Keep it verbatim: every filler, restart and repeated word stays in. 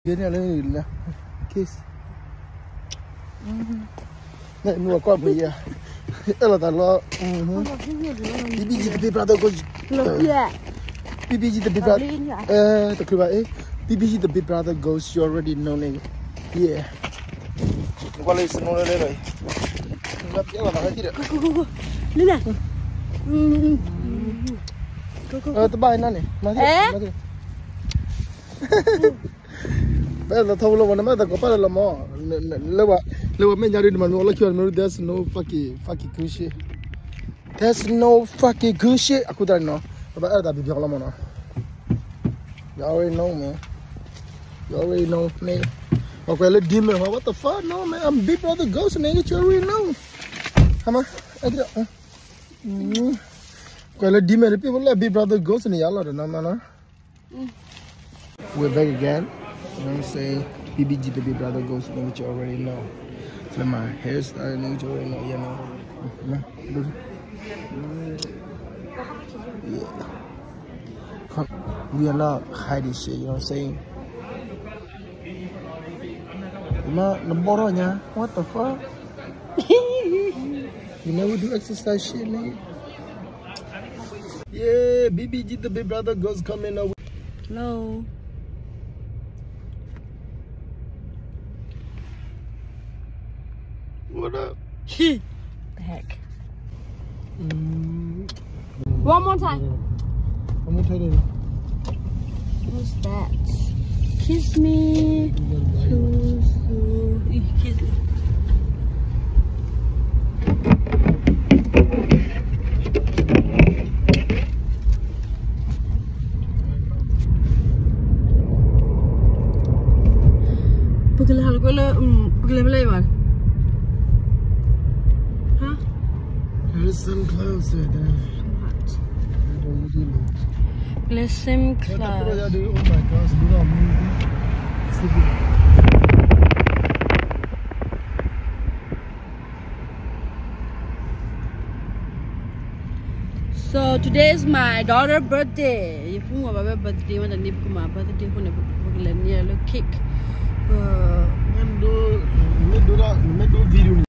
Gini lah, kiss. Này mua qua bây giờ, đó là tao lo. Bibi chỉ tập brother goes. Bibi chỉ tập brother. Eh, tak kira eh. Bibi chỉ tập brother goes. You already know nè. Yeah. Qua lấy snow lên rồi. Ngập cái là cái gì đó. Lên nè. Ờ, tao bay nè. Bây giờ thâu lâu mà ta có phải là mò lâu à lâu mấy nhà đi mà nó là kiểu mà there's no fucking fucking good shit there's no fucking good shit aku dah know tapi ada tapi kalau mana you already know man you already know man okay let demon what the fuck no man I'm big brother ghost nigga you already know hama ada okay let demon people let big brother ghost ni yalla na na we're back again. You know what I'm saying? B B G the big brother goes to what you already know. So my hairstyle, what you already know, you know. Yeah. Come, we are not hiding shit, you know what I'm saying? Ma, naboronya, what the fuck? You never do exercise shit, nigga. Yeah, B B G the big brother goes coming up. Hello. What up? The heck? Mm. One more time. One more time. What's that? Kiss me. Kiss me. Kiss me. Pagkala hal ko lang, pagkala balay man. Listen closer then. What? Listen close. Oh my gosh, do not move. So today is my daughter's birthday. If you want my birthday, I want to nip my birthday. I want to cake. Me do, me do that, me do video.